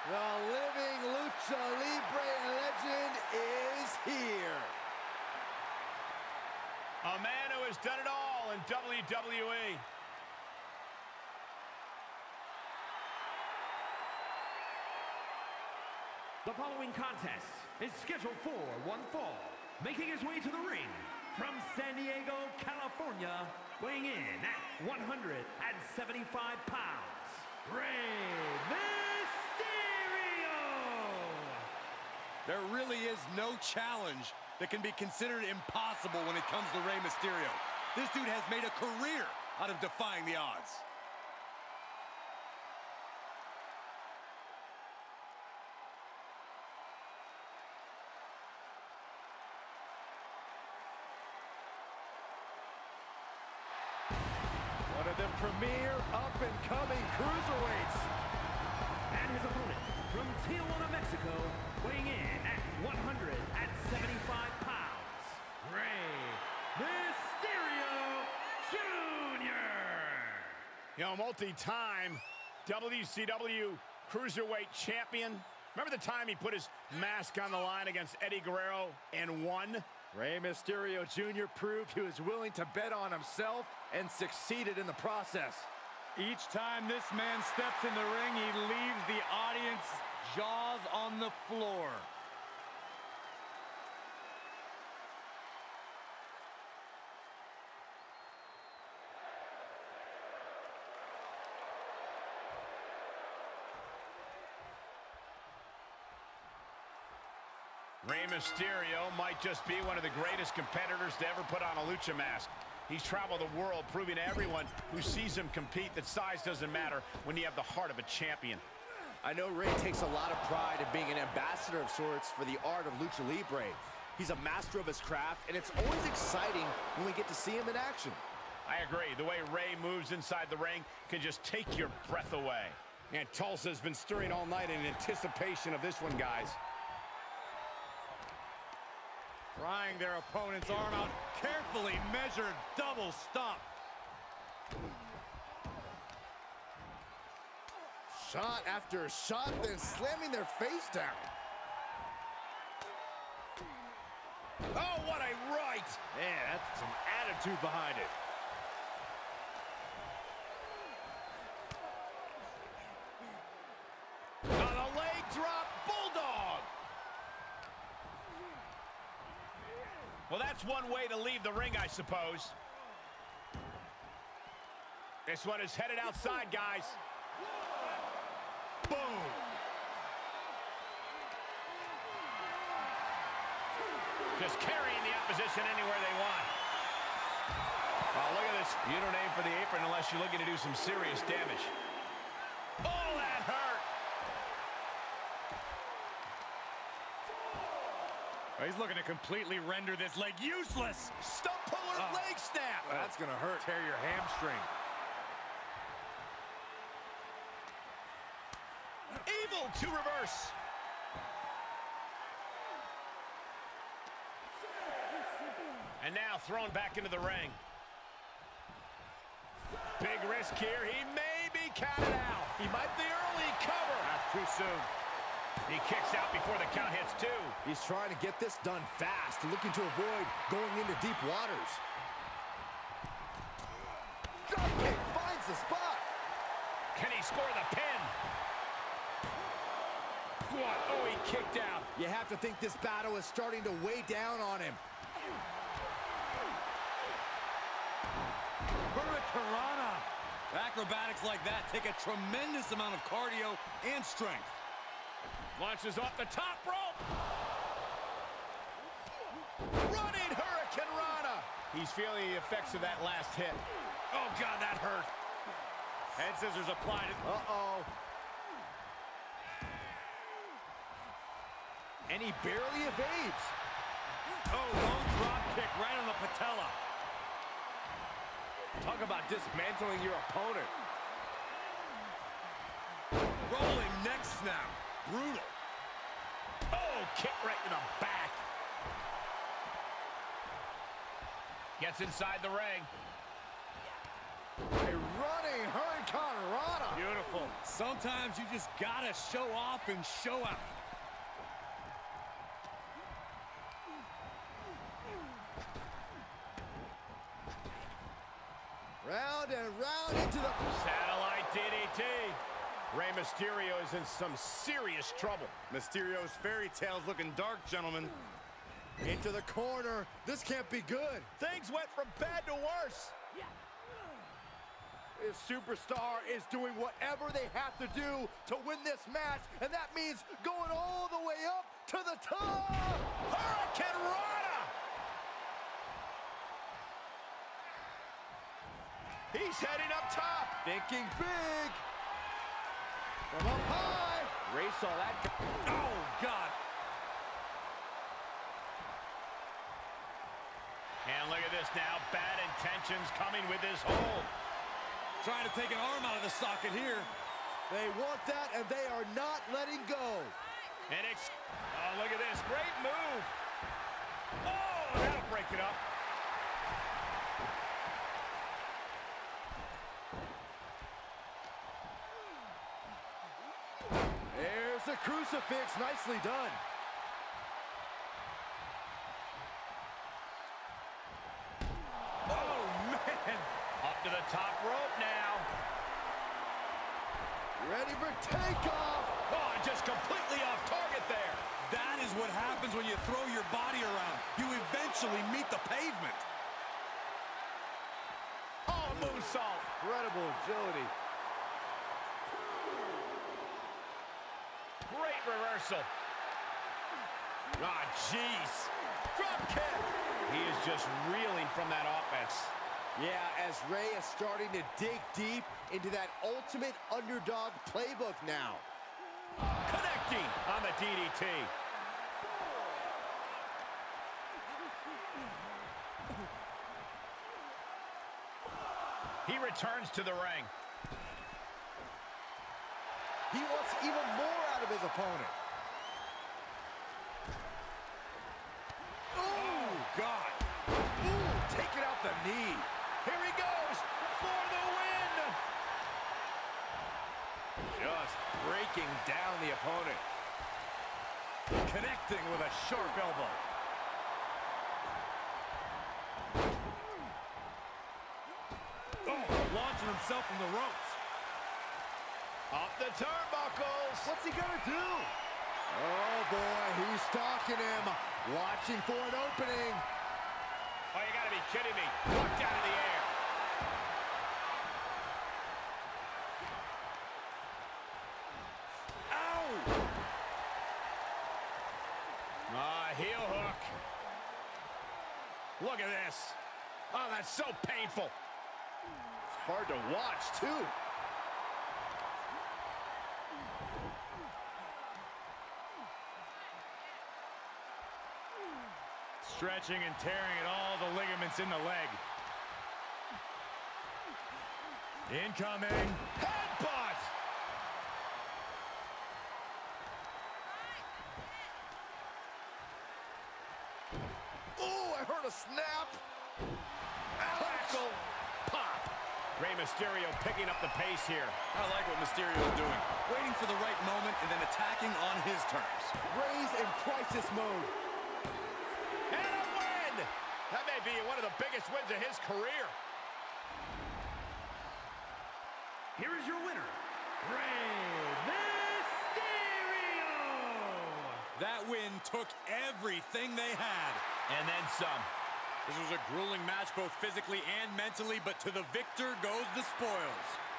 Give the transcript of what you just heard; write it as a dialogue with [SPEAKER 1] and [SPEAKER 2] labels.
[SPEAKER 1] The living Lucha Libre legend is here.
[SPEAKER 2] A man who has done it all in WWE.
[SPEAKER 3] The following contest is scheduled for one fall. Making his way to the ring from San Diego, California, weighing in at 175 pounds, Rey Mysterio!
[SPEAKER 1] There really is no challenge that can be considered impossible when it comes to Rey Mysterio. This dude has made a career out of defying the odds. One of the premier up-and-coming cruiserweights.
[SPEAKER 3] And his opponent from Tijuana, Mexico, weighing in at 175 pounds, Rey Mysterio Jr.
[SPEAKER 2] You know, multi-time WCW Cruiserweight Champion. Remember the time he put his mask on the line against Eddie Guerrero and won?
[SPEAKER 1] Rey Mysterio Jr. proved he was willing to bet on himself and succeeded in the process. Each time this man steps in the ring, he leaves the audience jaws on the floor.
[SPEAKER 2] Rey Mysterio might just be one of the greatest competitors to ever put on a lucha mask. He's traveled the world proving to everyone who sees him compete that size doesn't matter when you have the heart of a champion.
[SPEAKER 4] I know Rey takes a lot of pride in being an ambassador of sorts for the art of Lucha Libre. He's a master of his craft, and it's always exciting when we get to see him in action.
[SPEAKER 2] I agree. The way Rey moves inside the ring can just take your breath away. And Tulsa's been stirring all night in anticipation of this one, guys.
[SPEAKER 1] Prying their opponent's arm out, carefully measured double stomp.
[SPEAKER 4] Shot after shot, then slamming their face down.
[SPEAKER 2] Oh, what a right!
[SPEAKER 1] Man, that's some attitude behind it.
[SPEAKER 2] On a leg drop, bulldog! Well, that's one way to leave the ring, I suppose. This one is headed outside, guys. Boom! Just carrying the opposition anywhere they want. Oh, look at this. You don't aim for the apron unless you're looking to do some serious damage. Oh, that hurt!
[SPEAKER 1] He's looking to completely render this leg useless.
[SPEAKER 2] Stump puller leg snap.
[SPEAKER 1] That's gonna hurt. Tear your hamstring.
[SPEAKER 2] Evil to reverse. And now thrown back into the ring. Big risk here. He may be counted out. He might be early cover.
[SPEAKER 1] That's too soon.
[SPEAKER 2] He kicks out before the count hits two.
[SPEAKER 4] He's trying to get this done fast, looking to avoid going into deep waters. Drop kick finds the spot.
[SPEAKER 2] Can he score the pin? What? Oh, he kicked out.
[SPEAKER 4] You have to think this battle is starting to weigh down on him.
[SPEAKER 1] Hurricanrana. Acrobatics like that take a tremendous amount of cardio and strength.
[SPEAKER 2] Launches off the top rope. Running Hurricanrana. He's feeling the effects of that last hit. Oh, God, that hurt.
[SPEAKER 1] Head scissors applied.
[SPEAKER 4] Uh-oh. And he barely evades.
[SPEAKER 1] Oh, long drop kick right on the patella. Talk about dismantling your opponent. Rolling neck snap. Brutal.
[SPEAKER 2] Oh, kick right in the back. Gets inside the ring.
[SPEAKER 4] A running Hurricanrana.
[SPEAKER 1] Beautiful. Sometimes you just gotta show off and show out.
[SPEAKER 4] Round and round into the...
[SPEAKER 2] Satellite DDT. Rey Mysterio is in some serious trouble.
[SPEAKER 1] Mysterio's fairy tale's looking dark, gentlemen.
[SPEAKER 4] Into the corner. This can't be good.
[SPEAKER 2] Things went from bad to worse.
[SPEAKER 4] This superstar is doing whatever they have to do to win this match, and that means going all the way up to the top.
[SPEAKER 2] Hurricane Rana. He's heading up top.
[SPEAKER 4] Thinking big. From up high. Rey saw that.
[SPEAKER 1] Oh, God.
[SPEAKER 2] And look at this now. Bad intentions coming with this hold.
[SPEAKER 1] Trying to take an arm out of the socket here.
[SPEAKER 4] They want that, and they are not letting go.
[SPEAKER 2] And it's... Oh, look at this. Great move. Oh, that'll break it up.
[SPEAKER 4] There's a crucifix. Nicely done.
[SPEAKER 2] Oh, man. Up to the top rope now.
[SPEAKER 4] Ready for takeoff.
[SPEAKER 2] Oh, just completely off target there.
[SPEAKER 1] That is what happens when you throw your body around. You eventually meet the pavement.
[SPEAKER 2] Oh, moonsault.
[SPEAKER 4] Incredible agility.
[SPEAKER 2] Great reversal. Ah, jeez. Drop kick. He is just reeling from that offense.
[SPEAKER 4] Yeah, as Rey is starting to dig deep into that ultimate underdog playbook now.
[SPEAKER 2] Connecting on the DDT. He returns to the ring.
[SPEAKER 4] He wants even more out of his opponent.
[SPEAKER 2] Oh, God.
[SPEAKER 4] Ooh, taking out the knee.
[SPEAKER 2] Here he goes for the win.
[SPEAKER 4] Just breaking down the opponent.
[SPEAKER 1] Connecting with a sharp elbow. Oh, launching himself from the ropes.
[SPEAKER 2] Up the turnbuckles.
[SPEAKER 4] What's he gonna do? Oh boy, he's stalking him. Watching for an opening.
[SPEAKER 2] Oh, you gotta be kidding me. Knocked out of the air.
[SPEAKER 4] Ow!
[SPEAKER 2] Heel hook. Look at this. Oh, that's so painful.
[SPEAKER 4] It's hard to watch, too.
[SPEAKER 1] Stretching and tearing at all the ligaments in the leg. Incoming.
[SPEAKER 2] Headbutt.
[SPEAKER 4] Oh, I heard a snap.
[SPEAKER 2] Crackle. Pop. Rey Mysterio picking up the pace here.
[SPEAKER 1] I like what Mysterio is doing. Waiting for the right moment and then attacking on his terms.
[SPEAKER 4] Rey's in crisis mode.
[SPEAKER 2] And a win! That may be one of the biggest wins of his career.
[SPEAKER 3] Here is your winner, Rey Mysterio!
[SPEAKER 1] That win took everything they had.
[SPEAKER 2] And then some.
[SPEAKER 1] This was a grueling match both physically and mentally, but to the victor goes the spoils.